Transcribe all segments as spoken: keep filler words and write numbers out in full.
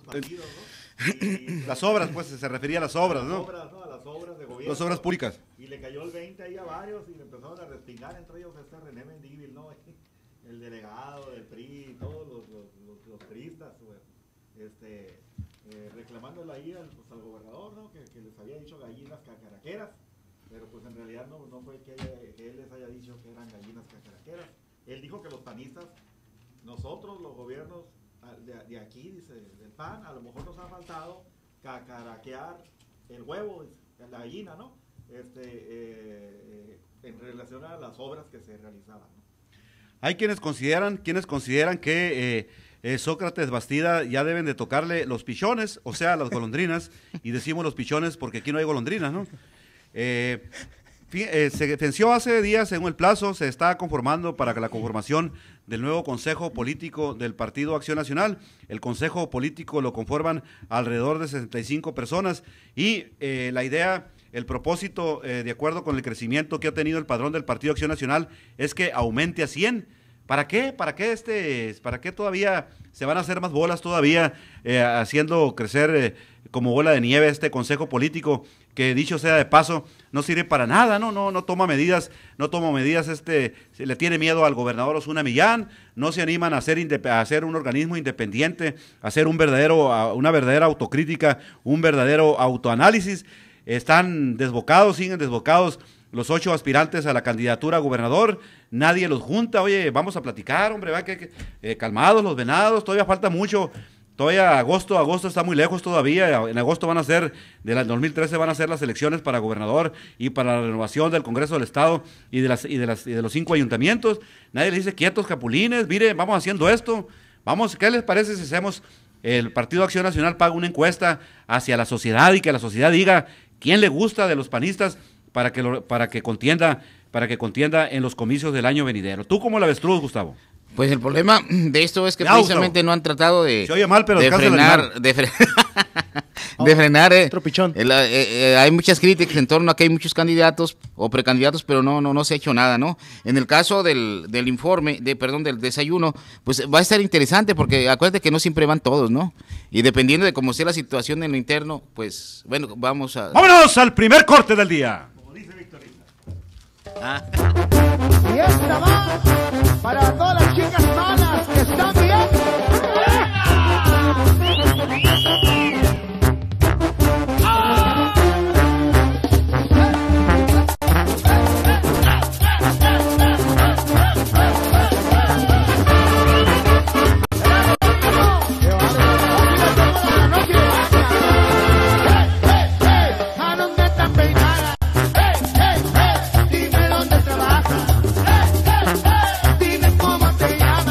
partidos, ¿no? Y, las obras, pues, se refería a las obras, ¿no? A las obras, ¿no? A las obras de gobierno. Las obras públicas. Y le cayó el veinte ahí a varios y le empezaron a respingar, entre ellos este René Mendívil, ¿no? El delegado del P R I, todos los, los, los, los priistas, pues, este, eh, reclamándole ahí al, pues, al gobernador, ¿no? Que, que les había dicho gallinas cacaraqueras, pero pues en realidad no, no fue que, que él les haya dicho que eran gallinas cacaraqueras. Él dijo que los panistas, nosotros los gobiernos de, de aquí, dice, del P A N, a lo mejor nos ha faltado cacaraquear el huevo, la gallina, ¿no? Este, eh, eh, en relación a las obras que se realizaban, ¿no? Hay quienes consideran, quienes consideran que eh, eh, Sócrates Bastida ya deben de tocarle los pichones, o sea, las golondrinas, y decimos los pichones porque aquí no hay golondrinas, ¿no? Eh, eh, se venció hace días en el plazo, se está conformando para la conformación del nuevo Consejo Político del Partido Acción Nacional. El Consejo Político lo conforman alrededor de sesenta y cinco personas y eh, la idea, el propósito, eh, de acuerdo con el crecimiento que ha tenido el padrón del Partido Acción Nacional, es que aumente a cien. ¿Para qué? ¿Para qué este? ¿Para qué todavía se van a hacer más bolas todavía eh, haciendo crecer eh, como bola de nieve este consejo político que, dicho sea de paso, no sirve para nada, no no no toma medidas, no toma medidas, este se le tiene miedo al gobernador Osuna Millán, no se animan a hacer a hacer un organismo independiente, a hacer un verdadero una verdadera autocrítica, un verdadero autoanálisis. Están desbocados, siguen desbocados los ocho aspirantes a la candidatura a gobernador, nadie los junta. Oye, vamos a platicar, hombre, va, que, que eh, calmados los venados, todavía falta mucho, todavía agosto, agosto está muy lejos todavía, en agosto van a ser, del dos mil trece van a ser las elecciones para gobernador y para la renovación del Congreso del Estado y de las y de las y de los cinco ayuntamientos. Nadie les dice quietos, capulines, mire, vamos haciendo esto, vamos, ¿qué les parece si hacemos, el Partido Acción Nacional paga una encuesta hacia la sociedad y que la sociedad diga quién le gusta de los panistas para que lo, para que contienda para que contienda en los comicios del año venidero? ¿Tú cómo la ves, Gustavo? Pues el problema de esto es que ya, precisamente Gustavo, no han tratado de, se oye mal, pero de frenar, de, fre oh, de frenar, eh, tropichón. El, eh, eh, hay muchas críticas en torno a que hay muchos candidatos o precandidatos, pero no, no, no se ha hecho nada, ¿no? En el caso del, del informe, de, perdón, del desayuno, pues va a estar interesante porque acuérdate que no siempre van todos, ¿no? Y dependiendo de cómo sea la situación en lo interno, pues, bueno, vamos a... ¡Vámonos al primer corte del día! Como dice Victorita. Ah. Y esta va para todas las chicas malas que están bien. Dime cómo te llamas.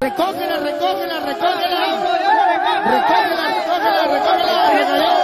recógela, recógela, recógela. Recógela, recógela, recógela. Regaló.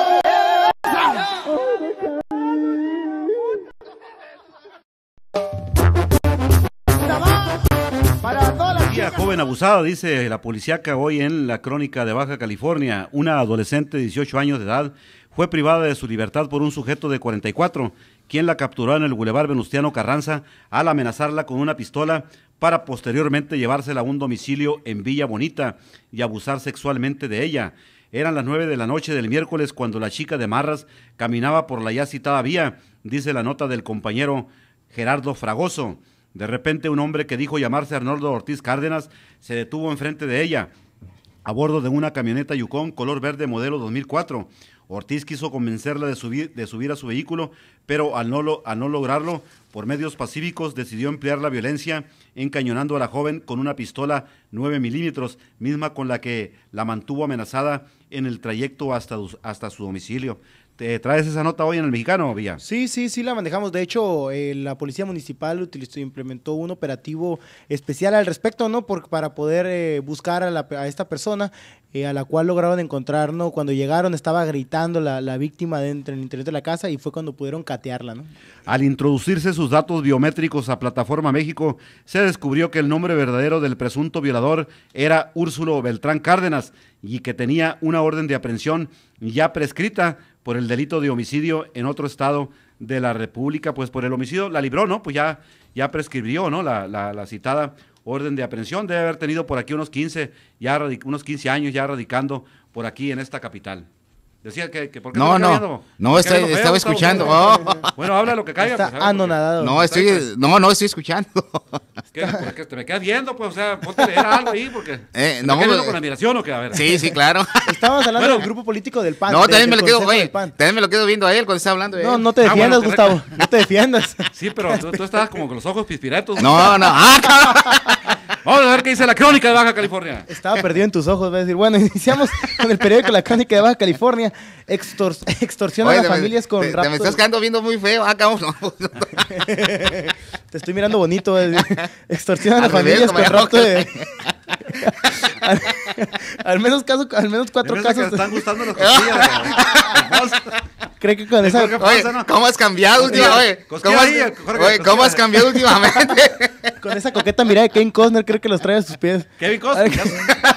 Para todas las Tía chicas. joven abusada, dice la policíaca hoy en la Crónica de Baja California. Una adolescente de dieciocho años de edad fue privada de su libertad por un sujeto de cuarenta y cuatro, quien la capturó en el Boulevard Venustiano Carranza al amenazarla con una pistola para posteriormente llevársela a un domicilio en Villa Bonita y abusar sexualmente de ella. Eran las nueve de la noche del miércoles cuando la chica de Marras caminaba por la ya citada vía, dice la nota del compañero Gerardo Fragoso. De repente un hombre que dijo llamarse Arnoldo Ortiz Cárdenas se detuvo enfrente de ella, a bordo de una camioneta Yukon color verde modelo dos mil cuatro. Ortiz quiso convencerla de subir, de subir a su vehículo, pero al no, lo, al no lograrlo, por medios pacíficos decidió emplear la violencia, encañonando a la joven con una pistola nueve milímetros, misma con la que la mantuvo amenazada en el trayecto hasta, hasta su domicilio. ¿Te traes esa nota hoy en El Mexicano, Villa? Sí, sí, sí la manejamos. De hecho, eh, la Policía Municipal utilizó, implementó un operativo especial al respecto, ¿no? Por, para poder eh, buscar a, la, a esta persona, eh, a la cual lograron encontrar, ¿no? Cuando llegaron estaba gritando la, la víctima dentro en el interior de la casa y fue cuando pudieron catearla, ¿no? Al introducirse sus datos biométricos a Plataforma México, se descubrió que el nombre verdadero del presunto violador era Úrsulo Beltrán Cárdenas y que tenía una orden de aprehensión ya prescrita por el delito de homicidio en otro estado de la República. Pues por el homicidio la libró, ¿no? Pues ya, ya prescribió, ¿no? La, la, la citada orden de aprehensión. Debe haber tenido por aquí unos quince, ya unos quince años ya radicando por aquí en esta capital. Decía que, que ¿por qué No, te no, queda viendo? no, ¿Por qué está- viendo feo, estaba Gustavo? escuchando. Oh. Bueno, habla lo que caiga. Está pues, a ver, porque- anonadado. No, estoy, no, no estoy escuchando. ¿Qué? Porque te me quedas viendo, pues, o sea, ponte a leer algo ahí, porque... Eh, ¿te no, me quedas viendo eh, con admiración o qué? A ver. Sí, sí, claro. Estábamos hablando Bueno. del grupo político del P A N. No, del- también me del lo quedo, Consejo oye, del P A N. también me lo quedo viendo a él cuando está hablando de No, él. no te Ah, defiendas, bueno, correcto. Gustavo. No te defiendas. Sí, pero tú, tú estabas como con los ojos pispiretos. No, no, ah, cabrón. Vamos a ver qué dice la Crónica de Baja California. Estaba perdido en tus ojos, va a decir. Bueno, iniciamos con el periódico La Crónica de Baja California. Extor extorsiona Oye, a las te me- familias con te, te raptos. me estás quedando viendo muy feo. Ah, cabrón. No. Te estoy mirando bonito. va a decir. Extorsionan a Al las revés, familias como con ya rapto de... al, al menos caso, al menos cuatro Me parece que casos. le están gustando las costillas. Creo que con esa, ¿Qué Oye, pasa, no? ¿cómo has cambiado Cosquilla, últimamente? cosquilla ¿Cómo has, ahí, Jorge, oye, ¿cómo cosquilla. has cambiado últimamente? con esa coqueta mirada de Kane Costner, creo que los trae a sus pies. Kevin Costner.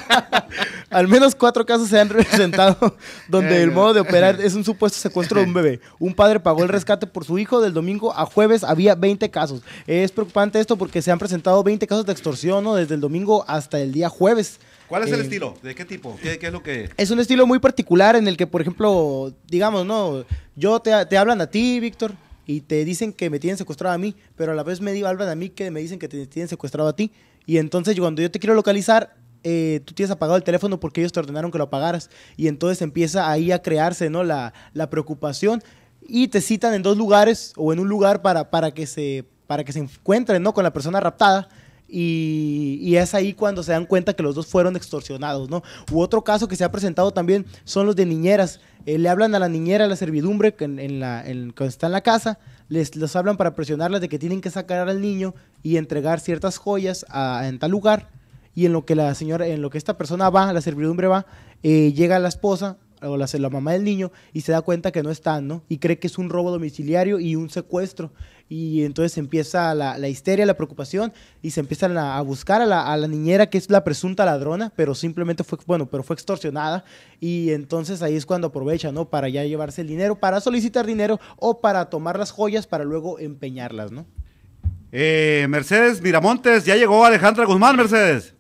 Al menos cuatro casos se han presentado donde Eh, el no. modo de operar es un supuesto secuestro de un bebé. Un padre pagó el rescate por su hijo. Del domingo a jueves había veinte casos. Es preocupante esto porque se han presentado veinte casos de extorsión, ¿no? Desde el domingo hasta el día jueves. ¿Cuál es el Eh, estilo? ¿De qué tipo? ¿Qué, qué es lo que...? Es un estilo muy particular en el que, por ejemplo, digamos, no, yo te, te hablan a ti, Víctor, y te dicen que me tienen secuestrado a mí, pero a la vez me di- hablan a mí que me dicen que te tienen secuestrado a ti. Y entonces yo- cuando yo te quiero localizar, eh, tú tienes apagado el teléfono porque ellos te ordenaron que lo apagaras. Y entonces empieza ahí a crearse, ¿no? la, la preocupación y te citan en dos lugares o en un lugar para, para, que, se, para que se encuentren, ¿no? Con la persona raptada. Y, y es ahí cuando se dan cuenta que los dos fueron extorsionados, ¿no? U otro caso que se ha presentado también son los de niñeras. Eh, le hablan a la niñera, a la servidumbre, que en, en la, en, cuando está en la casa, les los hablan para presionarlas de que tienen que sacar al niño y entregar ciertas joyas a- en tal lugar. Y en lo que la señora, en lo que esta persona va, la servidumbre va, eh, llega la esposa o la, la mamá del niño y se da cuenta que no están, ¿no? Y cree que es un robo domiciliario y un secuestro. Y entonces empieza la, la histeria, la preocupación y se empiezan a, a buscar a la, a la niñera que es la presunta ladrona, pero simplemente fue, bueno, pero fue extorsionada. Y entonces ahí es cuando aprovecha, ¿no? Para ya llevarse el dinero, para solicitar dinero o para tomar las joyas para luego empeñarlas, ¿no? Eh, Mercedes Miramontes, ya llegó Alejandra Guzmán, Mercedes.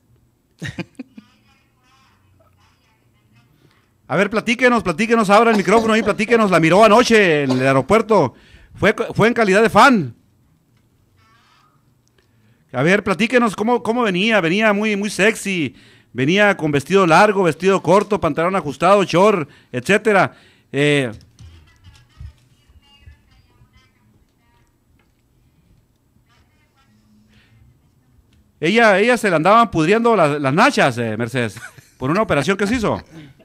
A ver, platíquenos, platíquenos, abra el micrófono ahí, platíquenos, la miró anoche en el aeropuerto, fue, fue en calidad de fan. A ver, platíquenos cómo, cómo venía, venía muy, muy sexy, venía con vestido largo, vestido corto, pantalón ajustado, short, etcétera. Eh, ella, ella se le andaban pudriendo las, las nachas, eh, Mercedes, por una operación que se hizo.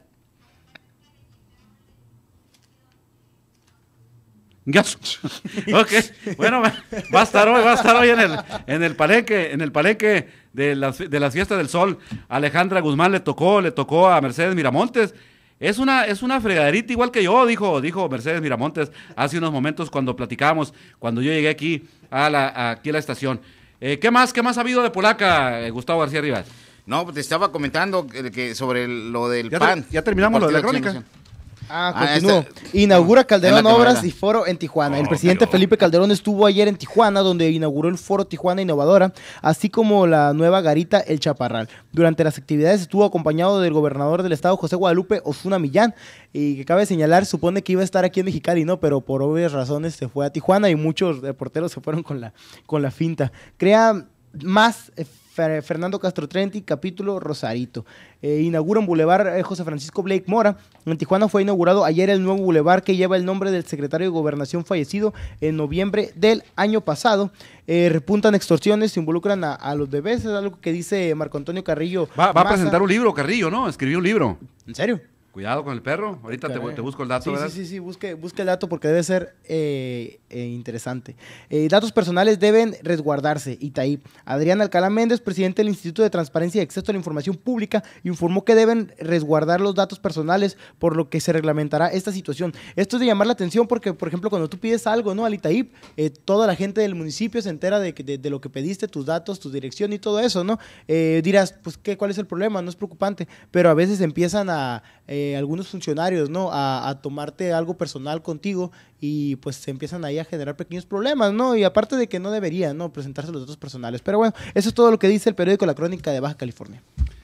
Ya. Ok, bueno, va a estar hoy, va a estar hoy en el, en el palenque, en el palenque de las, de las fiestas del sol. A Alejandra Guzmán le tocó, le tocó a Mercedes Miramontes. Es una, es una fregaderita igual que yo, dijo, dijo Mercedes Miramontes hace unos momentos cuando platicábamos, cuando yo llegué aquí a la, aquí a la estación. Eh, ¿Qué más, qué más ha habido de Polaca, eh, Gustavo García Rivas? No, pues te estaba comentando que, que sobre el- lo del Ya, P A N. te- ya terminamos lo de la Partido crónica. Acción Nacional. Ah, Ah, continúo. esta- Inaugura Calderón en la Obras Cámara. y Foro en Tijuana. El Oh, presidente pero- Felipe Calderón estuvo ayer en Tijuana, donde inauguró el Foro Tijuana Innovadora, así como la nueva garita El Chaparral. Durante las actividades estuvo acompañado del gobernador del estado, José Guadalupe Osuna Millán, y que cabe señalar, supone que iba a estar aquí en Mexicali, ¿no? Pero por obvias razones se fue a Tijuana y muchos reporteros se fueron con la, con la finta. Crea más eh, Fer- Fernando Castro Trenti, capítulo Rosarito. Eh, inaugura un bulevar eh, José Francisco Blake Mora. En Tijuana fue inaugurado ayer el nuevo bulevar que lleva el nombre del secretario de Gobernación fallecido en noviembre del año pasado. Eh, repuntan extorsiones, se involucran a, a los bebés, es algo que dice Marco Antonio Carrillo. Va, va a Maza. presentar un libro, Carrillo, ¿no? Escribió un libro. ¿En serio? Cuidado con el perro. Ahorita te, Caray. te busco el dato, Sí, ¿verdad? sí, sí, sí, busque, busque el dato porque debe ser eh, eh, interesante. Eh, datos personales deben resguardarse. Itaí. Adrián Alcalá Méndez, presidente del Instituto de Transparencia y Acceso a la Información Pública, informó que deben resguardar los datos personales, por lo que se reglamentará esta situación. Esto es de llamar la atención porque, por ejemplo, cuando tú pides algo, ¿no? Al Itaí, eh, toda la gente del municipio se entera de, que- de, de lo que pediste, tus datos, tu dirección y todo eso, ¿no? Eh, dirás, pues, ¿qué, ¿cuál es el problema? No es preocupante, pero a veces empiezan a eh, algunos funcionarios, ¿no? A, a tomarte algo personal contigo y pues se empiezan ahí a generar pequeños problemas, ¿no? Y aparte de que no deberían, ¿no? Presentarse los datos personales. Pero bueno, eso es todo lo que dice el periódico La Crónica de Baja California.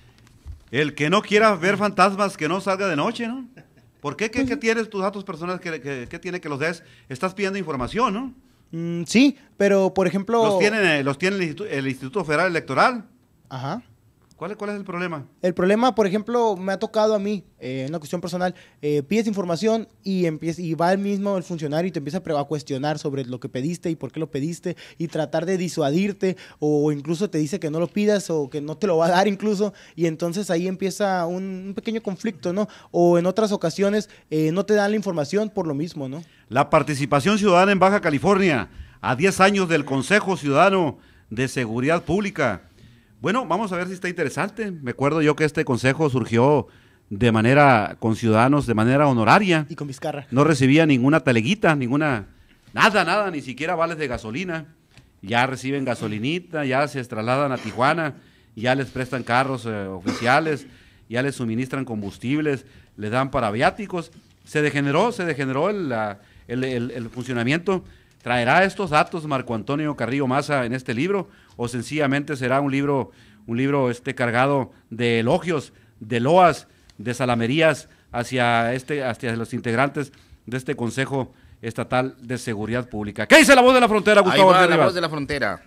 El que no quiera ver fantasmas, que no salga de noche, ¿no? ¿Por qué? ¿Qué, qué tienes tus datos personales? ¿Qué, qué- qué tiene que los des? Estás pidiendo información, ¿no? Mm, sí, pero por ejemplo... Los tiene, los tiene el, Instituto, el Instituto Federal Electoral. Ajá. ¿Cuál, ¿Cuál es el problema? El problema, por ejemplo, me ha tocado a mí, eh, una cuestión personal, eh, pides información y empieza, y va el mismo el funcionario y te empieza a, pre- a cuestionar sobre lo que pediste y por qué lo pediste y tratar de disuadirte o incluso te dice que no lo pidas o que no te lo va a dar incluso y entonces ahí empieza un, un pequeño conflicto, ¿no? O en otras ocasiones eh, no te dan la información por lo mismo, ¿no? La participación ciudadana en Baja California, a diez años del Consejo Ciudadano de Seguridad Pública. Bueno, vamos a ver si está interesante. Me acuerdo yo que este consejo surgió de manera, con ciudadanos, de manera honoraria. Y con Vizcarra. No recibía ninguna taleguita, ninguna, nada, nada, ni siquiera vales de gasolina. Ya reciben gasolinita, ya se trasladan a Tijuana, ya les prestan carros eh, oficiales, ya les suministran combustibles, les dan para viáticos. Se degeneró, se degeneró el, la- el, el- el funcionamiento. ¿Traerá estos datos Marco Antonio Carrillo Maza en este libro? ¿O sencillamente será un libro, un libro este, cargado de elogios, de loas, de salamerías hacia, este, hacia los integrantes de este Consejo Estatal de Seguridad Pública? ¿Qué dice la voz de la frontera, Ahí Gustavo va García la Rivas? voz de la frontera.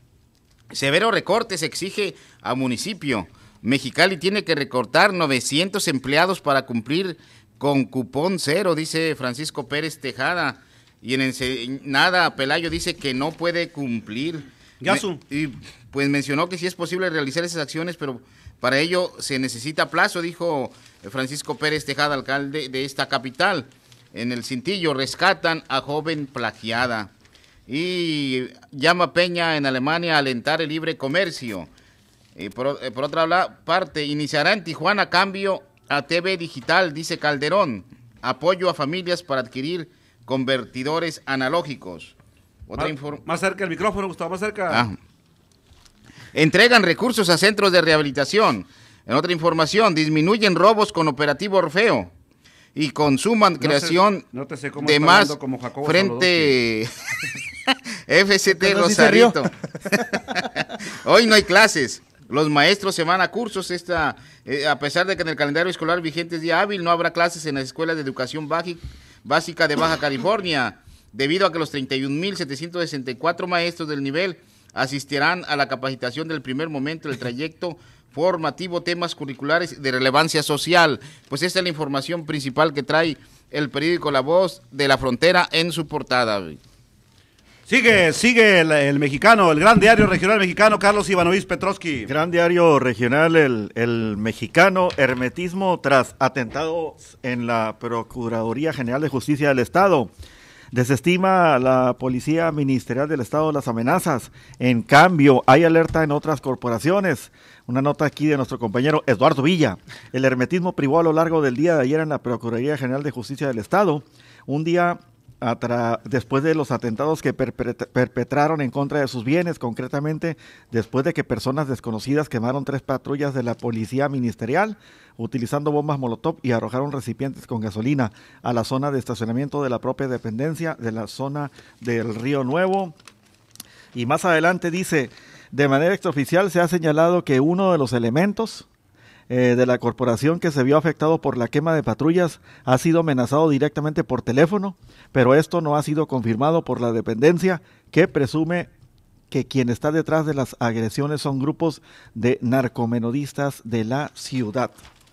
Severo recorte se exige a municipio. Mexicali tiene que recortar novecientos empleados para cumplir con cupón cero, dice Francisco Pérez Tejada. Y en Ensenada, Pelayo dice que no puede cumplir. Gasu. Me- y pues mencionó que sí es posible realizar esas acciones, pero para ello se necesita plazo, dijo Francisco Pérez Tejada, alcalde de esta capital. En el Cintillo rescatan a joven plagiada. Y llama Peña en Alemania a alentar el libre comercio. Y por, eh, por otra la- parte, iniciará en Tijuana cambio a T V digital, dice Calderón. Apoyo a familias para adquirir convertidores analógicos. Otra Más, inform- más cerca el micrófono, Gustavo, más cerca. Ah. Entregan recursos a centros de rehabilitación. En otra información, disminuyen robos con operativo Orfeo y consuman No creación sé- no te sé cómo de está más hablando como Jacobo frente F C T Pero sí se rió. Rosarito. Hoy no hay clases. Los maestros se van a cursos. Esta, eh, a pesar de que en el calendario escolar vigente es día hábil, no habrá clases en las escuelas de educación baji- básica de Baja California, debido a que los treinta y un mil setecientos sesenta y cuatro maestros del nivel asistirán a la capacitación del primer momento del trayecto formativo, temas curriculares de relevancia social. Pues esta es la información principal que trae el periódico La Voz de la Frontera en su portada. Sigue, sigue el, el mexicano, el gran diario regional mexicano, Carlos Ivanovich Petrovsky. Gran diario regional, el, el mexicano, hermetismo tras atentados en la Procuraduría General de Justicia del Estado. Desestima la Policía Ministerial del Estado las amenazas. En cambio, hay alerta en otras corporaciones. Una nota aquí de nuestro compañero Eduardo Villa. El hermetismo privó a lo largo del día de ayer en la Procuraduría General de Justicia del Estado. Un día atra- después de los atentados que perpet- perpetraron en contra de sus bienes, concretamente después de que personas desconocidas quemaron tres patrullas de la Policía Ministerial utilizando bombas molotov y arrojaron recipientes con gasolina a la zona de estacionamiento de la propia dependencia de la zona del Río Nuevo. Y más adelante dice, de manera extraoficial se ha señalado que uno de los elementos eh, de la corporación que se vio afectado por la quema de patrullas ha sido amenazado directamente por teléfono, pero esto no ha sido confirmado por la dependencia, que presume que quien está detrás de las agresiones son grupos de narcomenudistas de la ciudad.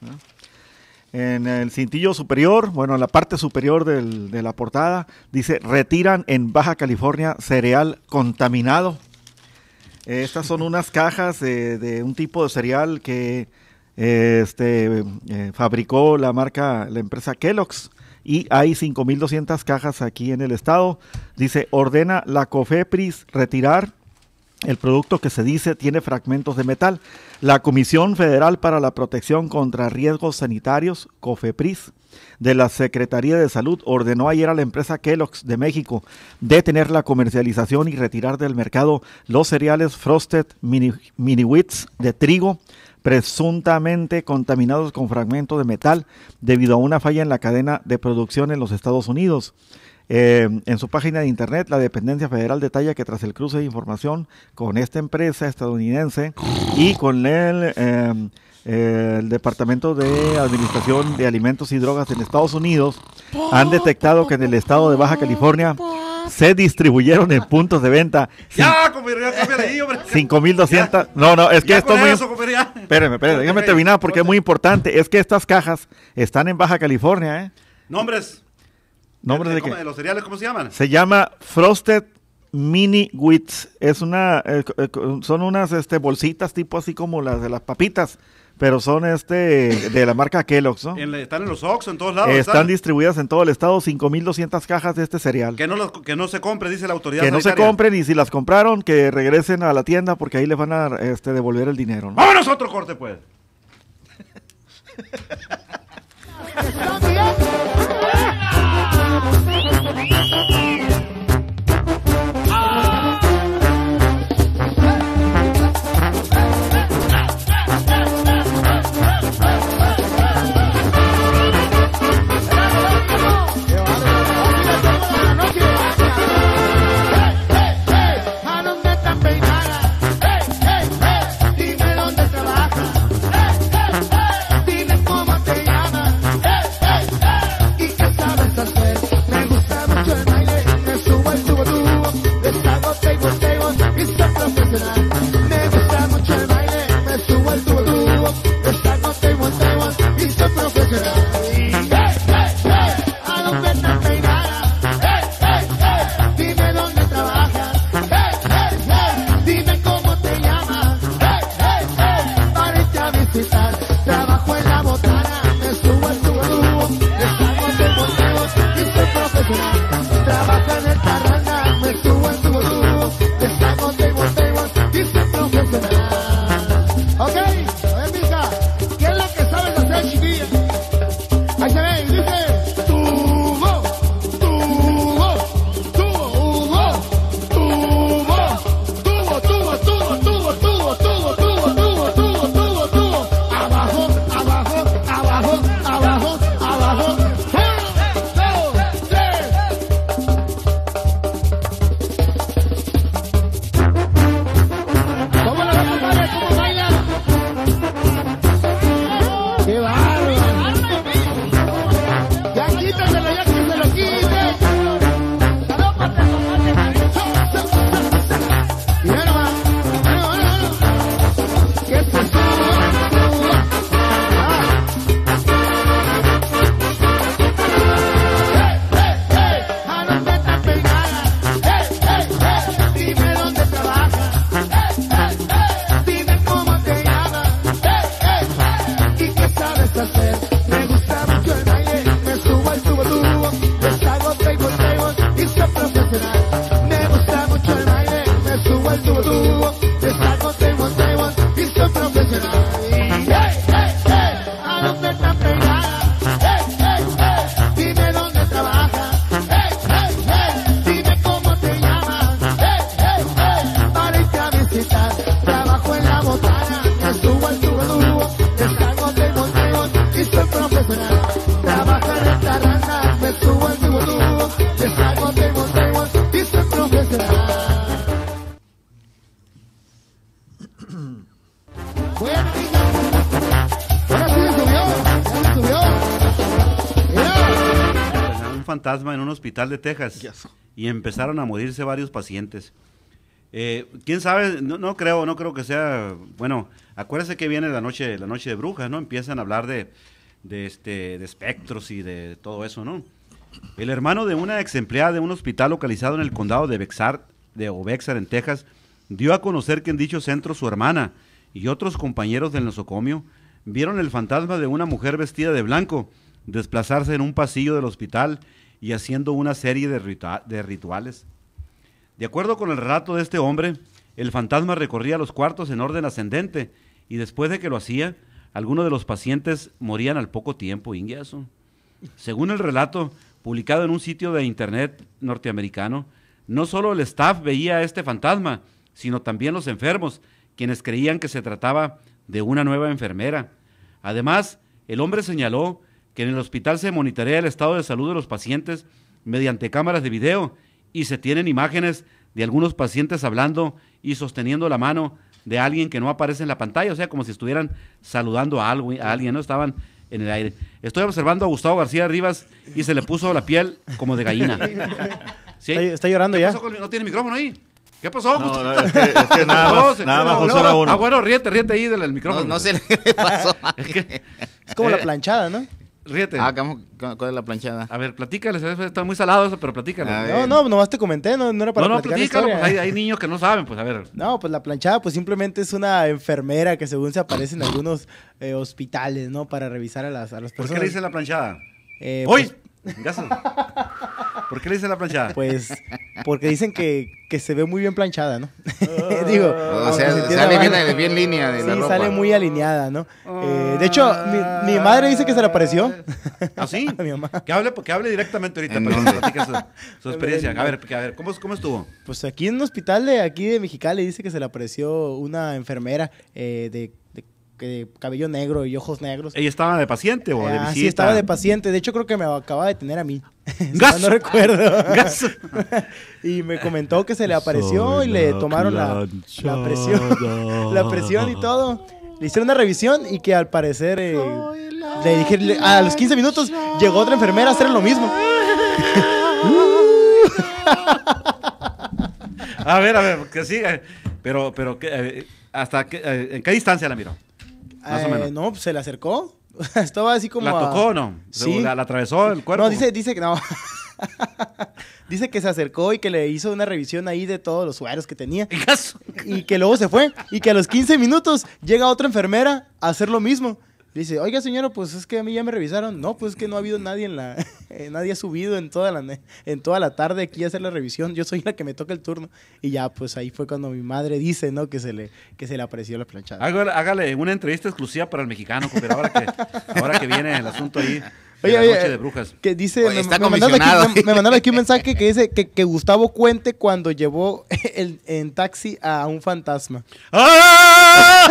En el cintillo superior, bueno, en la parte superior del, de la portada, dice, retiran en Baja California cereal contaminado. Eh, estas son unas cajas de, de un tipo de cereal que eh, este, eh, fabricó la marca, la empresa Kellogg's, y hay cinco mil doscientas cajas aquí en el estado. Dice, ordena la COFEPRIS retirar el producto que se dice tiene fragmentos de metal. La Comisión Federal para la Protección contra Riesgos Sanitarios, COFEPRIS, de la Secretaría de Salud, ordenó ayer a la empresa Kellogg's de México detener la comercialización y retirar del mercado los cereales Frosted Mini, Mini Wheats de trigo, presuntamente contaminados con fragmentos de metal debido a una falla en la cadena de producción en los Estados Unidos. Eh, en su página de internet, la dependencia federal detalla que tras el cruce de información con esta empresa estadounidense y con el, eh, eh, el Departamento de Administración de Alimentos y Drogas en Estados Unidos, han detectado que en el estado de Baja California se distribuyeron en puntos de venta Ya, compadre, ya cámbiale ahí, hombre. cinco mil doscientas. No, no, es que Ya esto con es muy... eso, compadre, ya. Espérame, espérame, déjame Ok, terminar porque es ok. muy importante. Es que estas cajas están en Baja California, ¿eh? Nombres. ¿Nombres de ¿Cómo- qué? de los cereales, ¿cómo se llaman? Se llama Frosted Mini Wheats. Es una, eh, eh, son unas este, bolsitas tipo así como las de las papitas, pero son este de la marca Kellogg's, ¿no? En la- están en los Oxxo, en todos lados. Están están. distribuidas en todo el estado, cinco mil doscientas cajas de este cereal. Que no, los- que no se compre, dice la autoridad Que no se sanitaria. compren, y si las compraron, que regresen a la tienda porque ahí les van a este, devolver el dinero, ¿no? ¡Vámonos a otro corte, pues! Están bien. ¿A dónde están peinadas? Dime dónde trabajas. Dime cómo te llamas. ¿Y qué sabes hacer? Me gusta mucho el baile. Me subo al tubo tubo. Les hago table table y soy profesional. Me gusta mucho el baile. Me subo al tubo tubo. Les hago table table y soy profesional. ¿A dónde están peinadas? Dime dónde trabajas. Dime cómo te llamas. Para irte a visitar. Trabajo en la botana. Me subo al tubo tubo. Les hago de boteos y soy profesional. Trabajo en el carranga. Me subo al tubo tubo. Les hago de boteos y subo, subo, deshago, tengo, tengo, y soy profesional. Hey, hey, hey, ¿a dónde está pegada? Hey, hey, hey, dime dónde trabaja. Hey, hey, hey, dime cómo te llamas. Hey, hey, hey, para irte a visitar. Trabajo en la botana, me subo al tubo, tubo, deshago, tengo, tengo, y soy profesional. Trabajo en esta rana, me subo al tubo, tubo, deshago, tengo, tengo, y soy profesional. Voy a picar. Ahora sí le subió, ya le subió. Mira. Un fantasma en un hospital de Texas y empezaron a morirse varios pacientes. Eh, ¿Quién sabe? No, no creo, no creo que sea, bueno, acuérdense que viene la noche, la noche de brujas, ¿no? Empiezan a hablar de, de este, de espectros y de todo eso, ¿no? El hermano de una ex empleada de un hospital localizado en el condado de Bexar, de Bexar, en Texas, dio a conocer que en dicho centro su hermana y otros compañeros del nosocomio vieron el fantasma de una mujer vestida de blanco desplazarse en un pasillo del hospital y haciendo una serie de, ritua- de rituales. De acuerdo con el relato de este hombre, el fantasma recorría los cuartos en orden ascendente y después de que lo hacía, algunos de los pacientes morían al poco tiempo. Inguiazo. Según el relato, publicado en un sitio de internet norteamericano, no solo el staff veía a este fantasma, sino también los enfermos, quienes creían que se trataba de una nueva enfermera. Además, el hombre señaló que en el hospital se monitorea el estado de salud de los pacientes mediante cámaras de video y se tienen imágenes de algunos pacientes hablando y sosteniendo la mano de alguien que no aparece en la pantalla, o sea, como si estuvieran saludando a, algo, a alguien, no estaban en el aire. Estoy observando a Gustavo García Rivas y se le puso la piel como de gallina. ¿Sí? Está, está llorando ¿Qué ya. pasó con el- ¿No tiene micrófono ahí? ¿Qué pasó? No, Gustavo? no, es que, es que nada más, No, nada más no, funciona no. uno. Ah, bueno, ríete, ríete ahí del del No, micrófono. no sé qué pasó. Es que, Es como la eh, planchada, ¿no? Ríete. Ah, ¿cómo- cómo- ¿cuál es la planchada? A ver, platícales, está muy salado eso, pero platícales. A ver. No, no, nomás te comenté, no, no era para no, no, platicar la platícalo, historia. pues hay, hay niños que no saben, pues a ver. No, pues la planchada pues simplemente es una enfermera que según se aparece en algunos eh, hospitales, ¿no? Para revisar a las, a las ¿Por personas. qué le dicen la planchada? Eh, ¡Uy! pues, Gaso. ¿Por qué le dicen la planchada? pues, porque dicen que, que se ve muy bien planchada, ¿no? Digo, O aunque sea, se entienda sale mal. bien, bien línea de Sí, la ropa. sale muy alineada, ¿no? Eh, de hecho, mi, mi madre dice que se le apareció. ¿Ah, sí? A mi mamá. Que hable, que hable directamente ahorita ¿En para que dónde? nos platique su, su experiencia. A ver, a ver, ¿cómo, cómo estuvo? Pues aquí en un hospital de aquí de Mexicali dice que se le apareció una enfermera eh, de, de- de cabello negro y ojos negros. ¿Ella estaba de paciente o de Ah, visita? sí, estaba de paciente. De hecho, creo que me acaba de tener a mí. Si mal ¡Gaso! no recuerdo. ¡Gaso! Y me comentó que se le apareció y le tomaron la, la presión. La presión y todo. Le hicieron una revisión y que al parecer eh, le dije, le- a los quince minutos llegó otra enfermera a hacer lo mismo. A ver, a ver, que siga. Pero, pero, ¿qué, eh, ¿hasta qué, eh, en qué distancia la miró? Más o Eh, menos. no, pues se le acercó. Estaba así como. ¿La a- tocó o no? Sí. ¿La, la atravesó el cuerpo? No, dice, dice que no. Dice que se acercó y que le hizo una revisión ahí de todos los sueros que tenía. ¡Gaso! Y que luego se fue. Y que a los quince minutos llega otra enfermera a hacer lo mismo. Dice, oiga señora, pues es que a mí ya me revisaron. No, pues es que no ha habido nadie en la... eh, nadie ha subido en toda, la, ne- en toda la tarde aquí a hacer la revisión. Yo soy la que me toca el turno. Y ya, pues ahí fue cuando mi madre dice, ¿no? Que se le, que se le apareció la planchada. Hágale, hágale una entrevista exclusiva para el mexicano, pero ahora que, ahora que viene el asunto ahí de Oye, la oye, noche de brujas. Que dice, Oye, me, está me mandaron aquí, comisionado. me- me mandaron aquí un mensaje que dice que, que Gustavo cuente cuando llevó el, en taxi a un fantasma. ¡Ah!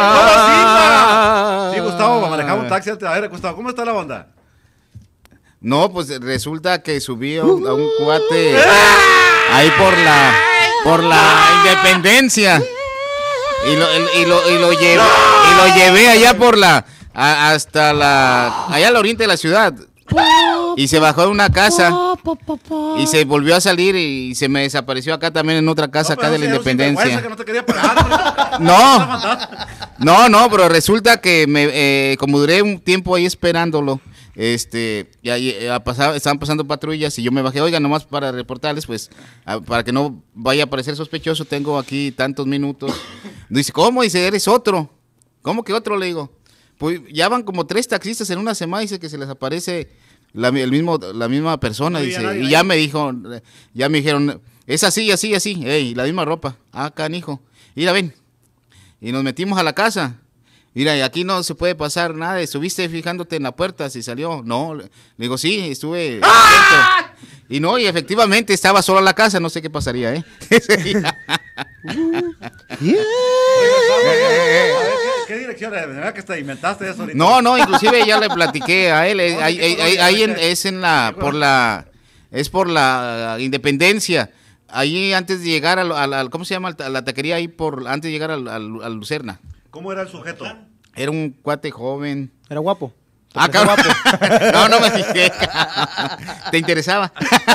¡Ah! Sí, Gustavo, manejaba un taxi. A ver, Gustavo, ¿cómo está la onda? No, pues resulta que subí a un, a un cuate ahí por la por la Independencia y lo, y lo, y lo llevé y lo llevé allá por la a- hasta la allá al oriente de la ciudad y se bajó de una casa y se volvió a salir y se me desapareció acá también en otra casa No, acá pero de la ese era un sinvergüenza Independencia. que no te quería pagar. No. No, no, pero resulta que me, eh, como duré un tiempo ahí esperándolo, este, ya, ya pasaba- estaban pasando patrullas y yo me bajé, oiga, nomás para reportarles, pues, a- para que no vaya a parecer sospechoso, tengo aquí tantos minutos. Dice, ¿cómo? Dice, eres otro. ¿Cómo que otro? Le digo. Pues ya van como tres taxistas en una semana, dice que se les aparece la, el mismo, la misma persona, No dice, había nadie y ahí. ya me dijo, ya me dijeron, Es así, así, así, ey, la misma ropa. Ah, canijo. Mira, ven. Y nos metimos a la casa. Mira, y aquí no se puede pasar nada. ¿Estuviste fijándote en la puerta si salió? No. Le digo, sí, estuve. ¡Ah! Y no, y efectivamente estaba sola la casa. No sé qué pasaría, ¿eh? ¿Qué, qué dirección es? ¿Verdad que te inventaste eso ahorita? No, no, inclusive ya le platiqué a él. eh, ahí ahí- ahí- ahí en- es en la, por la, es por la Independencia. Ahí antes de llegar al, al- al- ¿cómo se llama? A la taquería ahí por, antes de llegar al, al- al Lucerna. ¿Cómo era el sujeto? Era un cuate joven. Era guapo. Ah, pareció cabrón. No, no me fijé. ¿Te interesaba?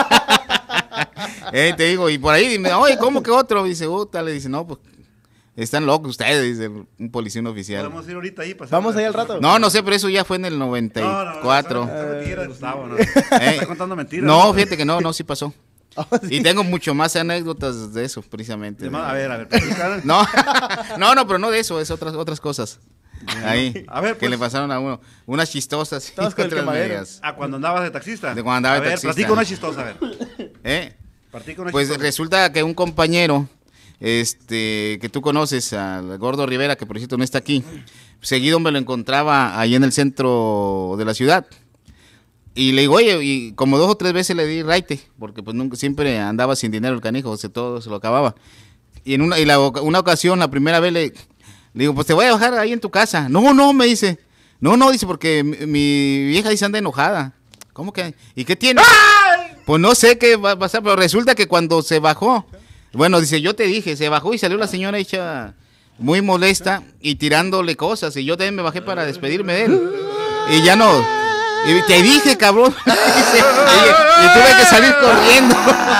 Eh, te digo, y por ahí dime, oye, ¿cómo que otro? Dice, puta, le dice, no, pues, están locos ustedes, dice un policía un oficial. Podemos ir ahorita ahí. pasar- Vamos ahí al rato. No, no sé, pero eso ya fue en el noventa y No, no, no, cuatro. son- son mentiras, Gustavo, no. Eh, Está contando mentiras. No, fíjate que no, no, sí pasó. Oh, sí. Y tengo mucho más anécdotas de eso, precisamente. Además, A ver, a ver. platica. No, no, no, pero no de eso, es otras otras cosas. Ahí, A ver, que pues. le pasaron a uno. Unas chistosas y Todos con el otras quemadero. medias. Ah, cuando andabas de taxista. De cuando andaba a de ver, taxista. platica una chistosa, a ver. ¿Eh? Platica una Pues chistosa. resulta que un compañero, este, que tú conoces, al Gordo Rivera, que por cierto no está aquí, seguido me lo encontraba ahí en el centro de la ciudad. Y le digo, oye, y como dos o tres veces le di raite, porque pues nunca, siempre andaba sin dinero el canijo, o sea, todo se lo acababa. Y en una, y la, oca- una ocasión, la primera vez le, le digo, pues te voy a dejar ahí en tu casa. No, no, me dice. No, no, dice, porque mi, mi vieja dice anda enojada. ¿Cómo que? ¿Y qué tiene? Pues no sé qué va a pasar, pero resulta que cuando se bajó, bueno, dice, yo te dije, se bajó y salió la señora hecha muy molesta y tirándole cosas. Y yo también me bajé para despedirme de él. Y ya no. Y te dije, cabrón. Dice, y, y tuve que salir corriendo.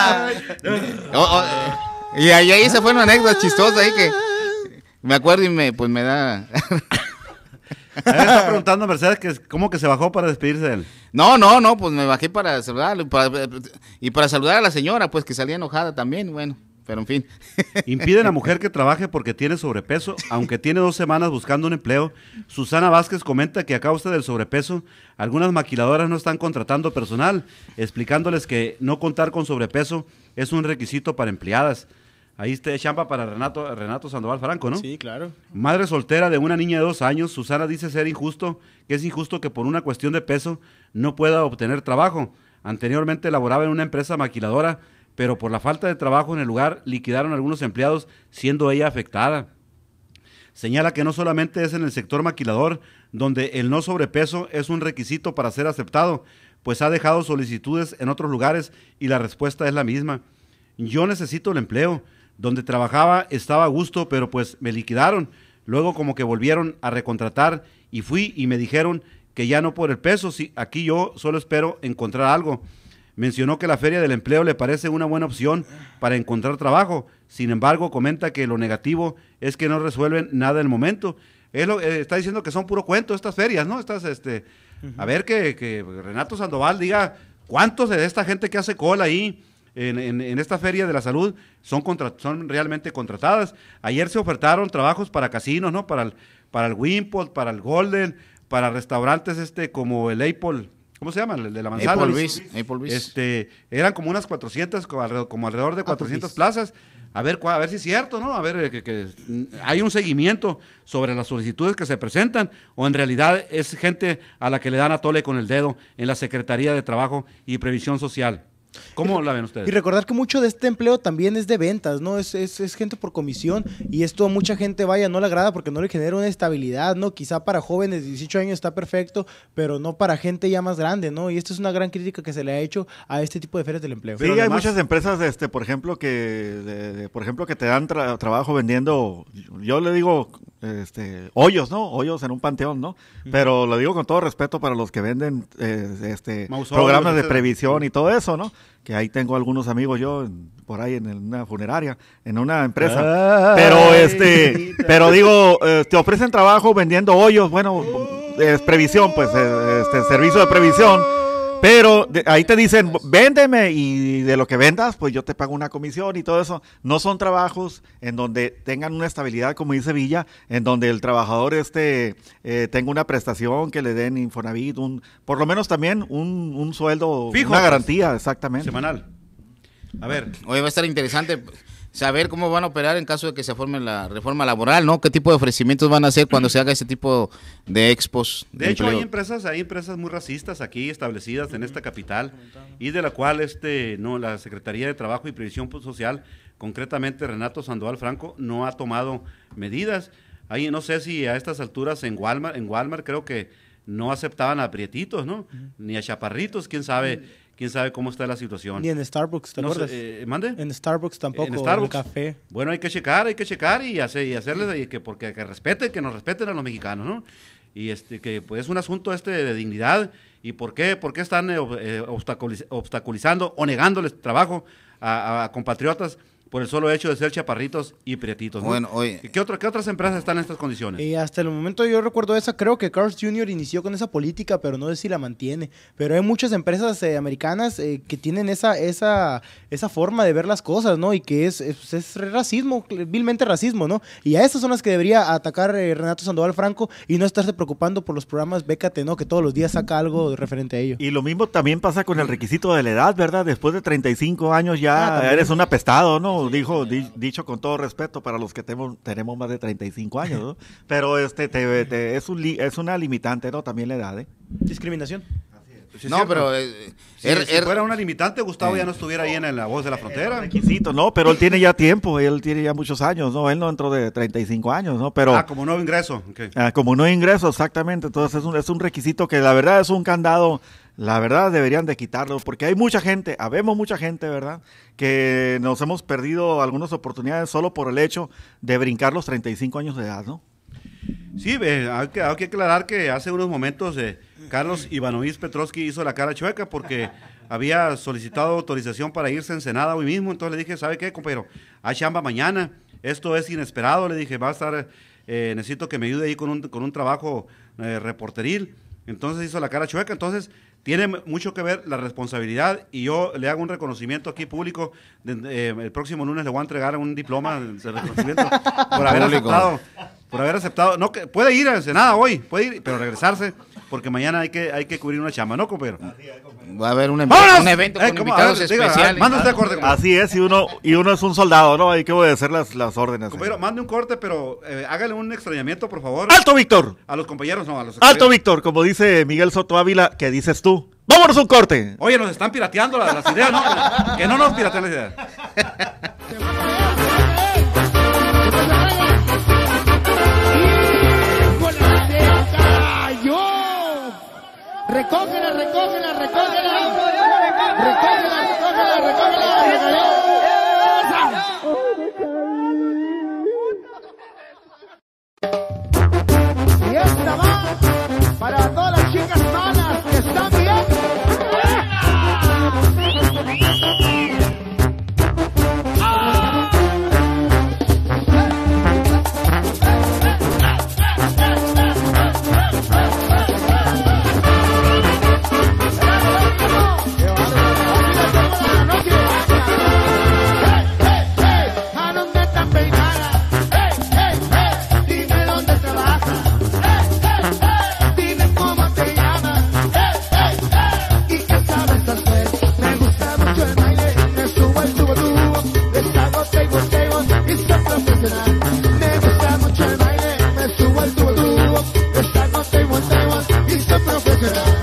Oh, oh, y ahí, ahí esa fue una anécdota chistosa ahí que me acuerdo y me, pues me da. A ver, está preguntando Mercedes que cómo que se bajó para despedirse de él. No, no, no, pues me bajé para saludarlo para- y para saludar a la señora, pues que salía enojada también, bueno, pero en fin. Impiden a mujer que trabaje porque tiene sobrepeso, aunque tiene dos semanas buscando un empleo. Susana Vázquez comenta que a causa del sobrepeso, algunas maquiladoras no están contratando personal, explicándoles que no contar con sobrepeso es un requisito para empleadas. Ahí está chamba para Renato, Renato Sandoval Franco, ¿no? Sí, claro. Madre soltera de una niña de dos años, Susana dice ser injusto, que es injusto que por una cuestión de peso no pueda obtener trabajo. Anteriormente laboraba en una empresa maquiladora, pero por la falta de trabajo en el lugar liquidaron a algunos empleados, siendo ella afectada. Señala que no solamente es en el sector maquilador, donde el no sobrepeso es un requisito para ser aceptado, pues ha dejado solicitudes en otros lugares y la respuesta es la misma. Yo necesito el empleo. Donde trabajaba estaba a gusto, pero pues me liquidaron. Luego como que volvieron a recontratar y fui y me dijeron que ya no por el peso, sí, aquí yo solo espero encontrar algo. Mencionó que la Feria del Empleo le parece una buena opción para encontrar trabajo. Sin embargo, comenta que lo negativo es que no resuelven nada en el momento. Es lo, eh, está diciendo que son puro cuento estas ferias, ¿no? Estas, este, uh-huh. A ver que, que Renato Sandoval diga cuántos de esta gente que hace cola ahí En, en, en esta feria de la salud son, contra, son realmente contratadas. Ayer se ofertaron trabajos para casinos, ¿no? Para el, para el Wimpole, para el Golden, para restaurantes este como el Apple, ¿cómo se llama? El de la manzana. Applebee's, Applebee's. Este, eran como unas cuatrocientas, como alrededor, como alrededor de cuatrocientas plazas. A ver, a ver si es cierto, ¿no? A ver, eh, que, que hay un seguimiento sobre las solicitudes que se presentan o en realidad es gente a la que le dan a tole con el dedo en la Secretaría de Trabajo y Previsión Social. ¿Cómo la ven ustedes? Y recordar que mucho de este empleo también es de ventas, ¿no? Es, es, es gente por comisión y esto a mucha gente, vaya, no le agrada porque no le genera una estabilidad, ¿no? Quizá para jóvenes de dieciocho años está perfecto, pero no para gente ya más grande, ¿no? Y esto es una gran crítica que se le ha hecho a este tipo de ferias del empleo. Sí, Pero hay además- muchas empresas, este, por ejemplo, que, de- de- por ejemplo, que te dan tra- trabajo vendiendo, yo le digo, este, hoyos, ¿no? Hoyos en un panteón, ¿no? Pero lo digo con todo respeto para los que venden, eh, este, Mausoleos, programas de etcétera. previsión y todo eso, ¿no? Que ahí tengo algunos amigos yo en- por ahí en el- una funeraria, en una empresa. Ay, pero este, chiquita. pero digo, eh, te ofrecen trabajo vendiendo hoyos, bueno, es previsión, pues, eh, este servicio de previsión. Pero de- ahí te dicen, véndeme y de lo que vendas, pues yo te pago una comisión y todo eso. No son trabajos en donde tengan una estabilidad, como dice Villa, en donde el trabajador este eh, tenga una prestación, que le den Infonavit, un, por lo menos también un, un sueldo, Fijo, una pues. garantía, exactamente. Semanal. A ver. Oye, va a estar interesante saber cómo van a operar en caso de que se forme la reforma laboral, ¿no? ¿Qué tipo de ofrecimientos van a hacer cuando se haga este tipo de expos? De hecho, hay empresas, hay empresas muy racistas aquí establecidas en esta capital y de la cual este, no, la Secretaría de Trabajo y Previsión Social, concretamente Renato Sandoval Franco, no ha tomado medidas. Ahí no sé si a estas alturas en Walmart, en Walmart creo que no aceptaban a prietitos, ¿no? Ni a chaparritos, quién sabe. ¿Quién sabe cómo está la situación? Ni en Starbucks, ¿te no acuerdas? Sé, eh, ¿Mande? En Starbucks tampoco, en Starbucks. En el café. Bueno, hay que checar, hay que checar y, hacer, y hacerles, y que, porque que respeten, que nos respeten a los mexicanos, ¿no? Y este, que pues es un asunto este de dignidad. ¿Y por qué? ¿Por qué están eh, obstaculiz obstaculizando o negándoles trabajo a, a compatriotas por el solo hecho de ser chaparritos y prietitos, ¿no? Bueno, oye. ¿Qué, otro, ¿Qué otras empresas están en estas condiciones? Y hasta el momento yo recuerdo esa, creo que Carl's junior inició con esa política, pero no sé si la mantiene. Pero hay muchas empresas eh, americanas eh, que tienen esa, esa, esa forma de ver las cosas, ¿no? Y que es, es, es racismo, vilmente racismo, ¿no? Y a esas son las que debería atacar eh, Renato Sandoval Franco y no estarse preocupando por los programas Bécate, ¿no? Que todos los días saca algo referente a ello. Y lo mismo también pasa con el requisito de la edad, ¿verdad? Después de treinta y cinco años ya Ah, eres un apestado, ¿no? Dijo, di, dicho con todo respeto para los que tenemos, tenemos más de treinta y cinco años, ¿no? Pero este te, te, es, un li, es una limitante, ¿no? También la edad, ¿eh? Discriminación. Sí, no, pero... Eh, si, er, si er, fuera una limitante, Gustavo eh, ya no estuviera ahí en, en La Voz de la Frontera. Requisito, no, pero él tiene ya tiempo, él tiene ya muchos años, ¿no? Él no entró de treinta y cinco años, ¿no? Pero... Ah, como nuevo ingreso. Okay. Ah, como no ingreso, exactamente. Entonces es un, es un requisito que la verdad es un candado. La verdad deberían de quitarlo, porque hay mucha gente, habemos mucha gente, ¿verdad? Que nos hemos perdido algunas oportunidades solo por el hecho de brincar los treinta y cinco años de edad, ¿no? Sí, eh, hay, que, hay que aclarar que hace unos momentos eh, Carlos Ivanovich Petrovsky hizo la cara chueca porque había solicitado autorización para irse a Ensenada hoy mismo. Entonces le dije, ¿sabe qué, compañero? Hay chamba mañana, esto es inesperado. Le dije, va a estar, eh, necesito que me ayude ahí con un, con un trabajo eh, reporteril. Entonces hizo la cara chueca. Entonces tiene mucho que ver la responsabilidad y yo le hago un reconocimiento aquí público. De, eh, el próximo lunes le voy a entregar un diploma de reconocimiento por haber aceptado. Por haber aceptado, no, que puede ir a Ensenada hoy, puede ir, pero regresarse, porque mañana hay que, hay que cubrir una chamba, ¿no, compañero? Va a haber un, ¡Vámonos! un evento Eh, con ¿cómo? invitados A ver, diga, especiales. manda usted corte, compañero. Así es, y uno, y uno es un soldado, ¿no? Hay que obedecer las, las órdenes. Compañero, mande un corte, pero eh, hágale un extrañamiento, por favor. ¡Alto, Víctor! A los compañeros, no, a los ¡Alto, Víctor! Como dice Miguel Soto Ávila, ¿qué dices tú? ¡Vámonos un corte! Oye, nos están pirateando las, las ideas, ¿no? Que no nos pirateen las ideas. Recógela, recógela, recógela. Recógela, recógela, recógela. Y esta va para todas las chicas malas que están bien. ¿A dónde están peinadas? Dime dónde trabajas. Dime cómo te llamas. ¿Y qué sabes hacer? Me gusta mucho el baile. Me subo el tubo tubo. Les hago table table y soy profesional. Me gusta mucho el baile. Me subo el tubo tubo. Les hago table table y soy profesional.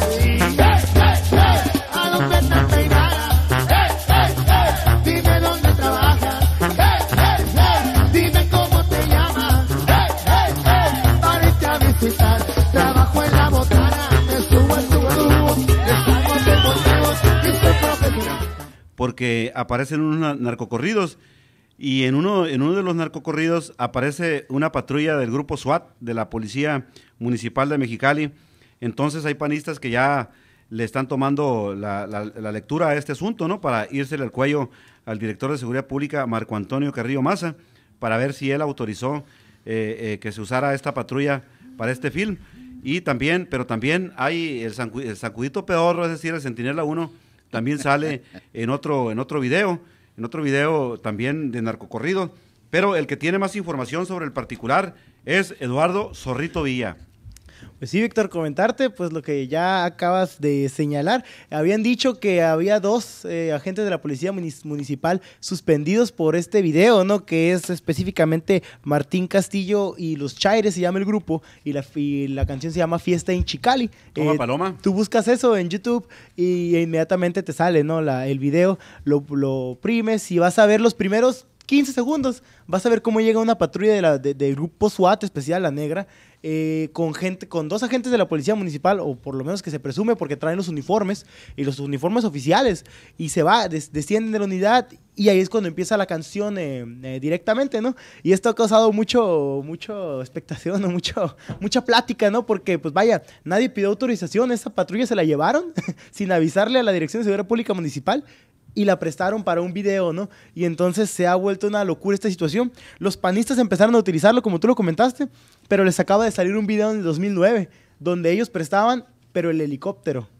¿A dónde están peinadas? Dime dónde trabajas. Dime cómo te llamas. Para irte a visitar. Trabajo en la botana. Me subo el tubo tubo. Les hago table table y soy profesional. Porque aparecen unos narcocorridos y en uno, en uno de los narcocorridos aparece una patrulla del grupo SWAT de la Policía Municipal de Mexicali. Entonces hay panistas que ya le están tomando la, la, la lectura a este asunto, ¿no? Para írsele al cuello al director de Seguridad Pública, Marco Antonio Carrillo Maza, para ver si él autorizó eh, eh, que se usara esta patrulla para este film. Y también, pero también hay el, sancu el sacudito pedorro, es decir, el Centinela uno, también sale en otro, en otro video, en otro video también de narcocorrido, pero el que tiene más información sobre el particular es Eduardo Zorrito Villa. Pues sí, Víctor, comentarte pues lo que ya acabas de señalar. Habían dicho que había dos eh, agentes de la policía munis- municipal suspendidos por este video, ¿no? Que es específicamente Martín Castillo y Los Chaires, se llama el grupo, y la, y la canción se llama Fiesta en Chicali. Toma, Paloma. Tú buscas eso en YouTube y inmediatamente te sale, ¿no? La, el video, lo, lo oprimes y vas a ver los primeros quince segundos. Vas a ver cómo llega una patrulla de la, de, del grupo SWAT especial, la negra, eh, con gente, con dos agentes de la policía municipal, o por lo menos que se presume, porque traen los uniformes, y los uniformes oficiales, y se va, des, descienden de la unidad, y ahí es cuando empieza la canción eh, eh, directamente, ¿no? Y esto ha causado mucho, mucho expectación, ¿no? mucho, mucha plática, ¿no? Porque, pues vaya, nadie pidió autorización, esa patrulla se la llevaron sin avisarle a la Dirección de Seguridad Pública Municipal, y la prestaron para un video, ¿no? Y entonces se ha vuelto una locura esta situación. Los panistas empezaron a utilizarlo, como tú lo comentaste, pero les acaba de salir un video en el dos mil nueve, donde ellos prestaban, pero el helicóptero.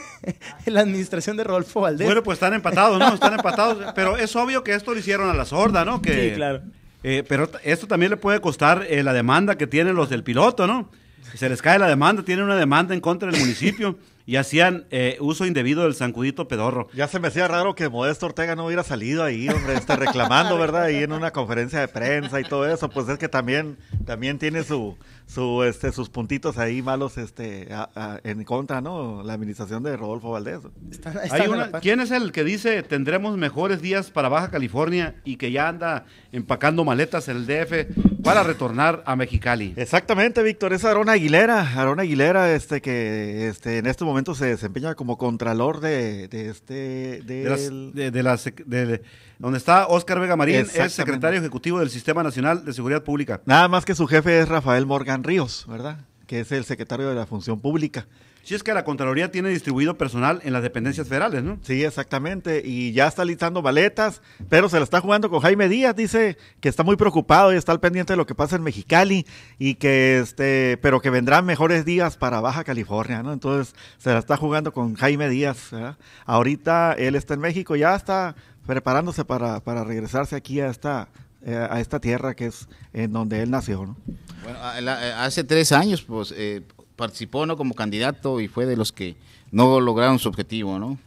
En la administración de Rodolfo Valdés. Bueno, pues están empatados, ¿no? Están empatados, pero es obvio que esto lo hicieron a la sorda, ¿no? Que, Sí, claro. eh, pero t- esto también le puede costar eh, la demanda que tienen los del piloto, ¿no? Se les cae la demanda, tienen una demanda en contra del municipio y hacían eh, uso indebido del zancudito pedorro. Ya se me hacía raro que Modesto Ortega no hubiera salido ahí, hombre, este, reclamando, ¿verdad? Ahí en una conferencia de prensa y todo eso, pues es que también, también tiene su, su, este, sus puntitos ahí malos, este, a- a- en contra, ¿no? La administración de Rodolfo Valdés. Están- están Hay a la una- par. ¿Quién es el que dice tendremos mejores días para Baja California y que ya anda empacando maletas en el D F para retornar a Mexicali? Exactamente, Víctor, es Aarón Aguilera, Aarón Aguilera, este, que, este, en este momento se desempeña como contralor de, de este, De las- del... de, de las sec- de- de- donde está Óscar Vega Marín, es Exactamente. secretario ejecutivo del Sistema Nacional de Seguridad Pública. Nada más que su jefe es Rafael Morgan Ríos, ¿verdad? Que es el secretario de la Función Pública. Si es que la Contraloría tiene distribuido personal en las dependencias federales, ¿no? Sí, exactamente. Y ya está listando maletas, pero se la está jugando con Jaime Díaz. Dice que está muy preocupado y está al pendiente de lo que pasa en Mexicali y que este, pero que vendrán mejores días para Baja California, ¿no? Entonces se la está jugando con Jaime Díaz, ¿verdad? Ahorita él está en México, ya está preparándose para, para regresarse aquí a esta, eh, a esta tierra que es en donde él nació, ¿no? Bueno, a- la- hace tres años, pues, eh, participó, ¿no? Como candidato y fue de los que no lograron su objetivo, ¿no?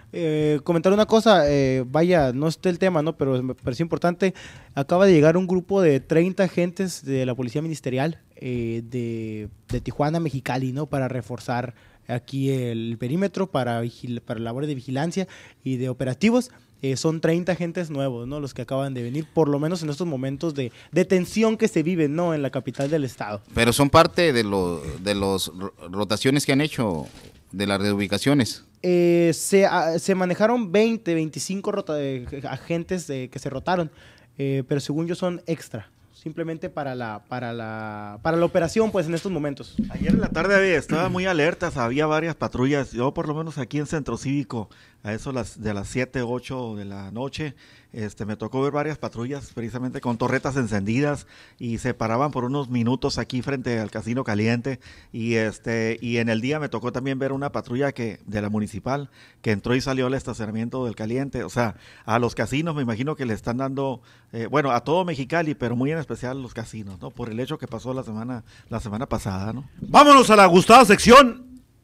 Eh, comentar una cosa, eh, vaya, no esté el tema, ¿no? Pero me pareció importante. Acaba de llegar un grupo de treinta agentes de la Policía Ministerial eh, de, de Tijuana, Mexicali, ¿no? Para reforzar aquí el perímetro, para, vigil- para labores de vigilancia y de operativos. Eh, son treinta agentes nuevos, ¿no? Los que acaban de venir, por lo menos en estos momentos de, de tensión que se vive, ¿no? En la capital del estado. Pero son parte de los de los ro- rotaciones que han hecho de las reubicaciones. Eh, se, a- se manejaron veinte, veinticinco rota- eh, agentes eh, que se rotaron, eh, pero según yo son extra, simplemente para la, para la, para la operación, pues en estos momentos. Ayer en la tarde estaba muy alertas, había varias patrullas, yo por lo menos aquí en Centro Cívico, a eso las, de las siete, ocho de la noche, este, me tocó ver varias patrullas precisamente con torretas encendidas y se paraban por unos minutos aquí frente al Casino Caliente y este y en el día me tocó también ver una patrulla que de la municipal que entró y salió al estacionamiento del Caliente, o sea, a los casinos me imagino que le están dando, eh, bueno, a todo Mexicali, pero muy en especial los casinos, ¿no? Por el hecho que pasó la semana, la semana pasada, ¿no? Vámonos a la gustada sección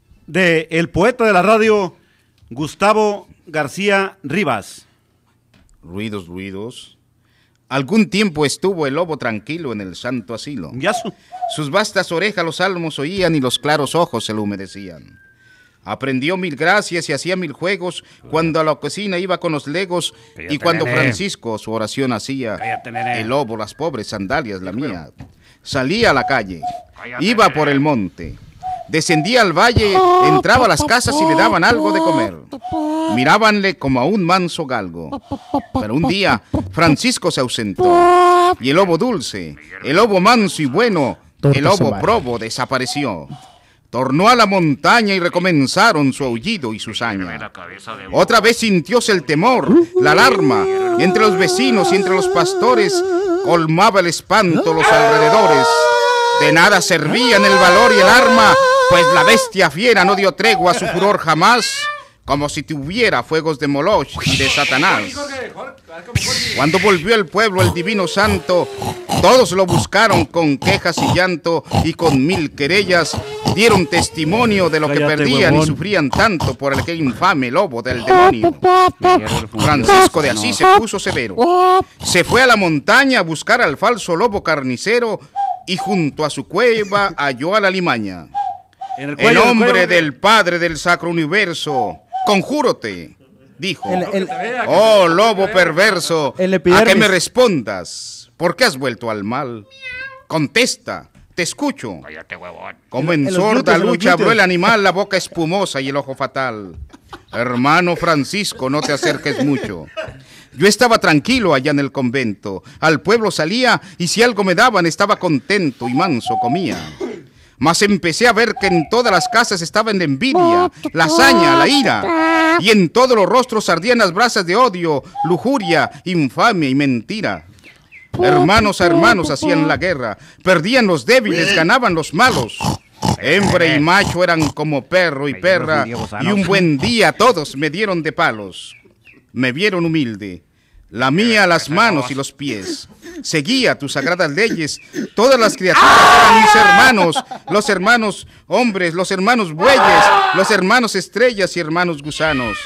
de el poeta de la radio, Gustavo García Rivas. Ruidos, ruidos. Algún tiempo estuvo el lobo tranquilo en el santo asilo. Ya su- Sus vastas orejas los salmos oían y los claros ojos se le humedecían. Aprendió mil gracias y hacía mil juegos cuando a la cocina iba con los legos y cuando Francisco su oración hacía. El lobo las pobres sandalias la mía. Salía a la calle, iba por el monte, descendía al valle, entraba a las casas y le daban algo de comer. Mirábanle como a un manso galgo. Pero un día Francisco se ausentó y el lobo dulce, el lobo manso y bueno, el lobo probo desapareció. Tornó a la montaña y recomenzaron su aullido y su saña. Otra vez sintióse el temor, la alarma, y entre los vecinos y entre los pastores colmaba el espanto los alrededores. De nada servían el valor y el arma, pues la bestia fiera no dio tregua a su furor jamás. como si tuviera fuegos de Moloch y de Satanás. Cuando volvió el pueblo el divino santo, todos lo buscaron con quejas y llanto, y con mil querellas dieron testimonio de lo que Cállate, perdían huevón. y sufrían tanto por aquel infame lobo del demonio. Francisco de Asís se puso severo. Se fue a la montaña a buscar al falso lobo carnicero, y junto a su cueva halló a la limaña. En El cuello, nombre cuello, del Padre del Sacro Universo, conjúrote, dijo. En la- en- Oh, lobo perverso, El ¿a epidermis. qué me respondas? ¿Por qué has vuelto al mal? Contesta, te escucho. Como en En los sorda glúteos, en los lucha abrió glúteos. el animal, la boca espumosa y el ojo fatal. Hermano Francisco, no te acerques mucho. Yo estaba tranquilo allá en el convento. Al pueblo salía y si algo me daban estaba contento y manso comía. Mas empecé a ver que en todas las casas estaban la envidia, la hazaña, la ira, y en todos los rostros ardían las brasas de odio, lujuria, infamia y mentira. Hermanos a hermanos hacían la guerra, perdían los débiles, ganaban los malos. Hembra y macho eran como perro y perra, y un buen día todos me dieron de palos. Me vieron humilde, la mía las manos y los pies. Seguía tus sagradas leyes, todas las criaturas eran mis hermanos, los hermanos hombres, los hermanos bueyes, los hermanos estrellas y hermanos gusanos.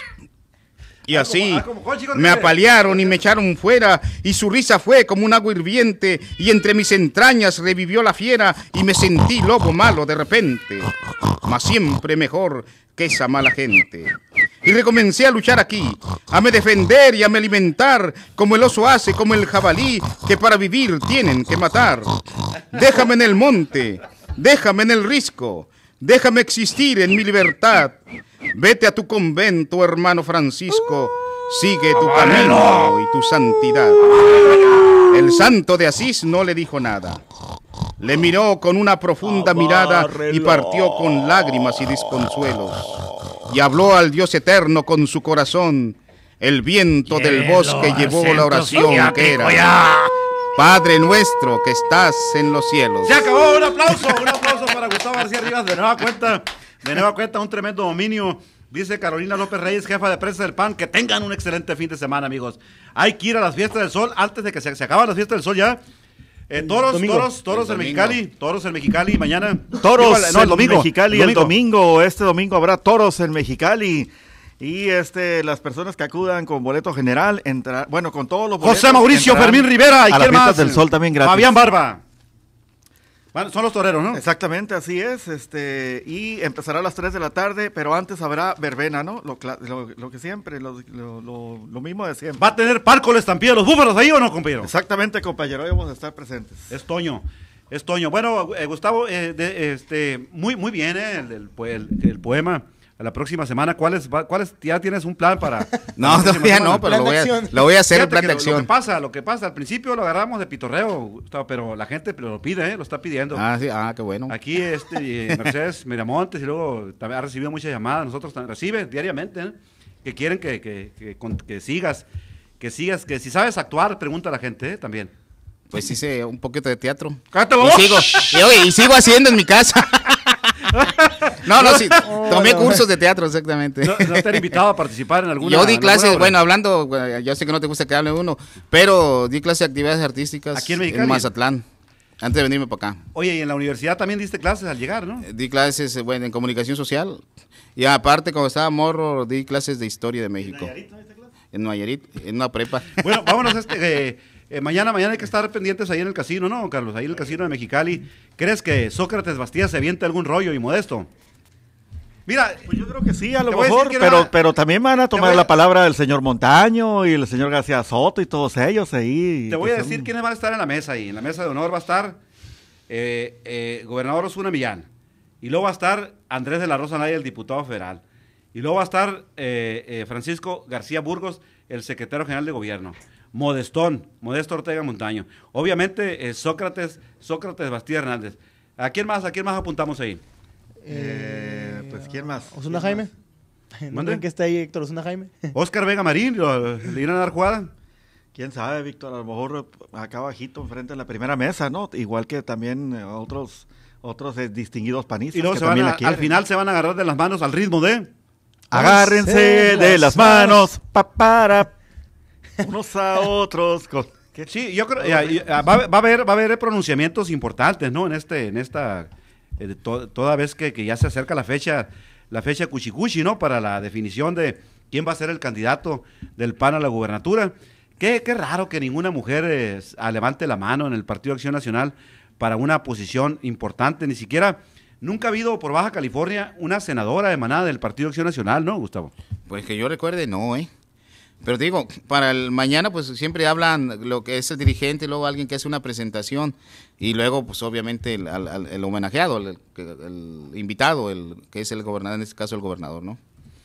Y así me apalearon y me echaron fuera, y su risa fue como un agua hirviente, y entre mis entrañas revivió la fiera, y me sentí lobo malo de repente, mas siempre mejor que esa mala gente. Y recomencé a luchar aquí, a me defender y a me alimentar, como el oso hace, como el jabalí, que para vivir tienen que matar. Déjame en el monte, déjame en el risco, déjame existir en mi libertad. Vete a tu convento, hermano Francisco, sigue tu camino y tu santidad. El santo de Asís no le dijo nada. Le miró con una profunda mirada y partió con lágrimas y desconsuelos. Y habló al Dios eterno con su corazón. El viento del bosque llevó la oración que era: Padre nuestro que estás en los cielos. Se acabó, un aplauso, un aplauso para Gustavo García Rivas, de nueva cuenta, de nueva cuenta, un tremendo dominio. Dice Carolina López Reyes, jefa de prensa del P A N, que tengan un excelente fin de semana, amigos. Hay que ir a las fiestas del sol, antes de que se, se acaben las fiestas del sol ya. Eh, toros, domingo. toros, toros El en domingo. Mexicali, toros en Mexicali, mañana. Toros Digo, no, el en domingo. Mexicali, el domingo, este domingo habrá toros en Mexicali. Y este, las personas que acudan con boleto general, entrar, bueno, con todos los boletos. José Mauricio entrarán Fermín Rivera, ¿y a las quién fiestas más? del sol también gratis. Fabián Barba. Bueno, son los toreros, ¿no? Exactamente, así es, este, y empezará a las tres de la tarde, pero antes habrá verbena, ¿no? Lo, cla- lo, lo que siempre, lo, lo, lo, lo mismo de siempre. ¿Va a tener palco la estampida de los búfalos ahí o no, compañero? Exactamente, compañero, hoy vamos a estar presentes. Es Toño, es Toño. Bueno, eh, Gustavo, eh, de- este, muy, muy bien, eh, el, el, po- el- el poema. A la próxima semana, ¿cuáles, va- cuáles ya tienes un plan para? No, la próxima todavía semana? no, pero Plan lo de voy, a, acción. lo voy a hacer el Fíjate plan que de lo- Lo acción. que pasa, lo que pasa, al principio lo agarramos de pitorreo, Gustavo, pero la gente lo pide, ¿eh? Lo está pidiendo. Ah, sí, ah, qué bueno. Aquí este eh, Mercedes Miramontes y luego también ha recibido muchas llamadas, nosotros también recibe diariamente, ¿eh? Que quieren que, que, que, con- que sigas, que sigas, que si sabes actuar, pregunta a la gente, ¿eh? También. Pues hice un poquito de teatro. ¡Cállate, Y vos! sigo, y, oye, y sigo haciendo en mi casa. No, no, sí, tomé cursos de teatro, exactamente. ¿No, no te han invitado a participar en alguna? Yo di en alguna clases, obra? bueno, hablando, eh, yo sé que no te gusta que hable uno, pero di clases de actividades artísticas ¿Aquí en Mexicali? Mazatlán, antes de venirme para acá. Oye, y en la universidad también diste clases al llegar, ¿no? Eh, Di clases, eh, bueno, en comunicación social. Y aparte, cuando estaba morro, di clases de historia de México. En Nayarit, en una prepa. Bueno, vámonos este, eh, eh, mañana, mañana hay que estar pendientes ahí en el casino, ¿no, Carlos? Ahí en el casino de Mexicali. ¿Crees que Sócrates Bastía se avienta algún rollo y Modesto? Mira, Pues yo creo que sí, a lo Te voy a mejor, decir que pero, nada- pero también van a Te tomar voy a- la palabra del señor Montaño y el señor García Soto y todos ellos ahí. te voy a que decir son- quiénes van a estar en la mesa ahí. En la mesa de honor va a estar eh, eh, gobernador Osuna Millán. Y luego va a estar Andrés de la Rosa Naya, el diputado federal. Y luego va a estar eh, eh, Francisco García Burgos, el secretario general de gobierno. Modestón, Modesto Ortega Montaño. Obviamente, eh, Sócrates, Sócrates Bastía Hernández. ¿A quién más, a quién más apuntamos ahí? Eh, pues, ¿quién más? ¿Osuna ¿Quién Jaime? ¿No ¿Mande? creen que está ahí Héctor Osuna Jaime? Oscar Vega Marín, ¿lo- ¿le irán a dar jugada? ¿Quién sabe, Víctor? A lo mejor acá bajito enfrente de la primera mesa, ¿no? Igual que también eh, otros otros eh, distinguidos panistas Y luego que se van también a- la quieren. al final se van a agarrar de las manos al ritmo de... Agárrense de las manos, pa, para, unos a otros. Con... ¿Qué? Sí, yo creo, ya, ya, va, va a haber, va a haber pronunciamientos importantes, ¿no? En este, en esta, eh, to, toda vez que, que ya se acerca la fecha, la fecha cuchicuchi, ¿no? Para la definición de quién va a ser el candidato del P A N a la gubernatura. Qué, qué raro que ninguna mujer eh, levante la mano en el Partido Acción Nacional para una posición importante, ni siquiera, nunca ha habido por Baja California una senadora emanada del Partido Acción Nacional, ¿no, Gustavo? Pues que yo recuerde, no, ¿eh? Pero te digo, para el mañana pues siempre hablan lo que es el dirigente, luego alguien que hace una presentación y luego pues obviamente el, el, el homenajeado, el, el invitado, el que es el gobernador, en este caso el gobernador, ¿no?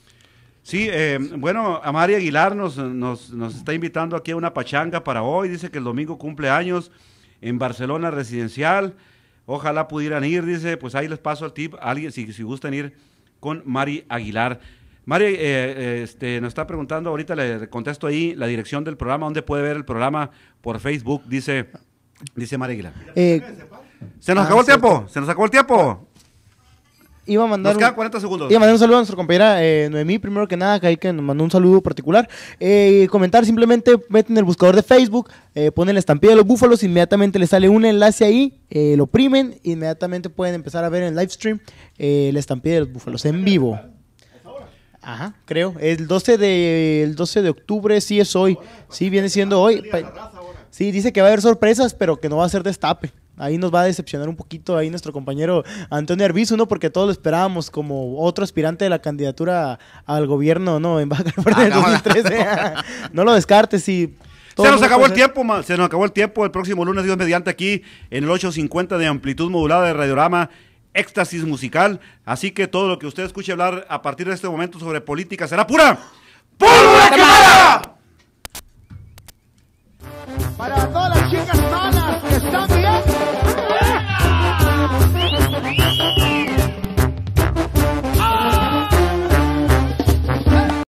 Sí, eh, bueno, Amari Aguilar nos, nos, nos está invitando aquí a una pachanga para hoy, dice que el domingo cumple años en Barcelona Residencial, ojalá pudieran ir, dice, pues ahí les paso el tip, alguien si, si gustan ir con Mari Aguilar. Mari, eh, eh, este, nos está preguntando, ahorita le contesto ahí la dirección del programa, ¿dónde puede ver el programa? Por Facebook, dice, dice Mari Aguilar. Eh, ¿Se nos ah, acabó el cierto. tiempo? ¿Se nos acabó el tiempo? Iba a mandar Nos quedan un, cuarenta segundos. iba a mandar un saludo a nuestra compañera eh, Noemí, primero que nada, que ahí que nos mandó un saludo particular. Eh, comentar, simplemente meten el buscador de Facebook, eh, ponen la estampilla de los búfalos, inmediatamente les sale un enlace ahí, eh, lo oprimen, inmediatamente pueden empezar a ver en el live stream eh, la estampilla de los búfalos en vivo. Ajá, creo. El doce de, el doce de octubre sí es hoy. Sí, viene siendo hoy. Pa- Sí, dice que va a haber sorpresas, pero que no va a ser destape. Ahí nos va a decepcionar un poquito ahí nuestro compañero Antonio Arbizu, ¿no? Porque todos lo esperábamos como otro aspirante de la candidatura al gobierno, ¿no? En Baja California Ah, del no, dos mil trece. No lo descartes y... Se nos acabó el tiempo, ma- se nos acabó el tiempo. El próximo lunes, Dios mediante, aquí en el ochocientos cincuenta de amplitud modulada de Radiorama, éxtasis musical. Así que todo lo que usted escuche hablar a partir de este momento sobre política será pura ¡pólvora quemada! Para todas las